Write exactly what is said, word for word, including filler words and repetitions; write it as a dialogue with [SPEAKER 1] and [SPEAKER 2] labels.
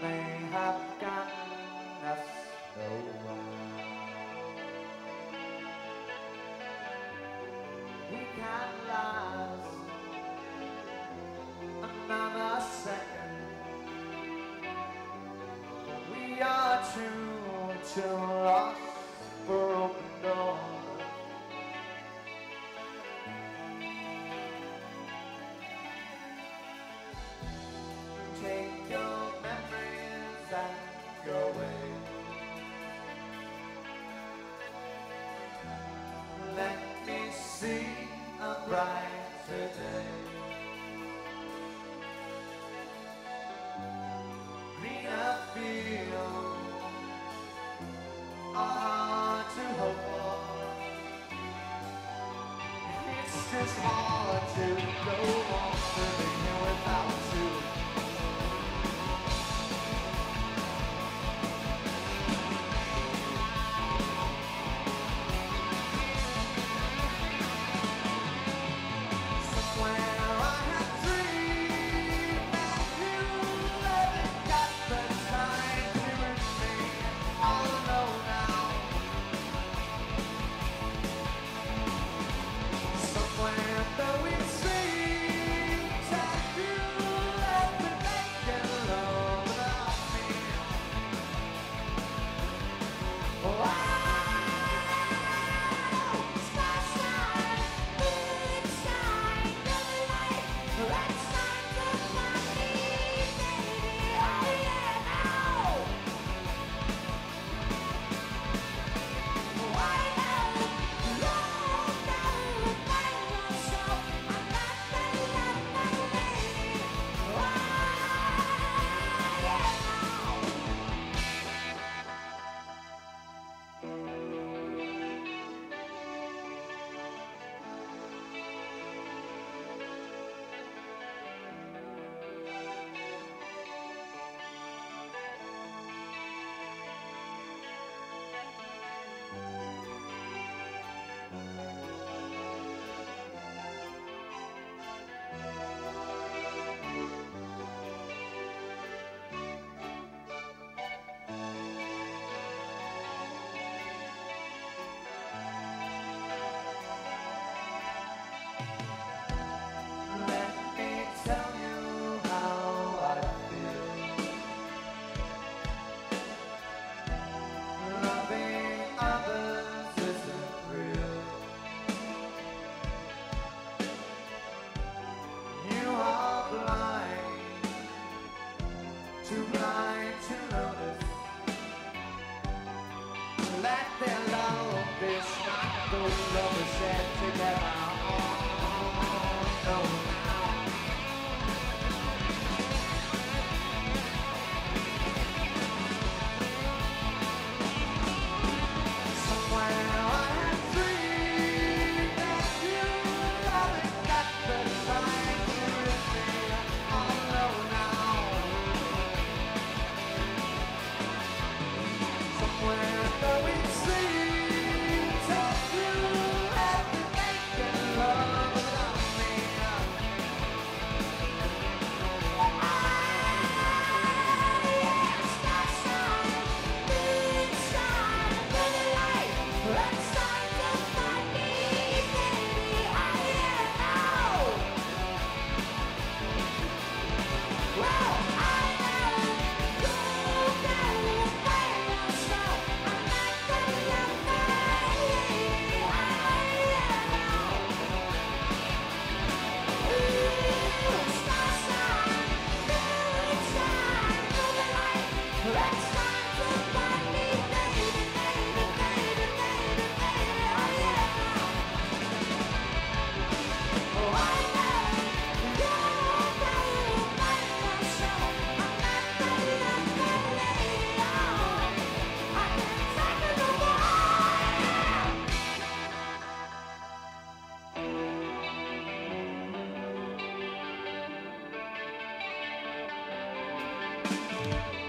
[SPEAKER 1] they have gotten us nowhere. We can't last another second. We are too, too lost for open doors. Take your memories and go away. Let me see a brighter day. Greener fields are hard to hope for. It's just hard to go on living here without you. Though it seems that you have been making love without me. Wow, starshine, moonshine, the light, let's start to find me, baby. Oh yeah, now. Why now? Long now, find yourself. I'm not the love, my lady. Why, yeah, now. Let me tell you how I feel. Loving others isn't real. You are blind, too blind to notice. Let their love be not those lovers said together. No. Somewhere I had dreamed that you haven't got the time to with me. All alone now. Somewhere though it seems that you have been making love without me. Let's start to find me, baby. I am now. Well, I know you can find yourself. I'm not gonna love my lady. I am now. Ooh, starshine, moonshine, through the light. Let's start to find me, baby, baby, baby, baby, baby. Oh yeah. Oh, I know you can find yourself. I'm not gonna love my lady. Oh, I can't take it no more.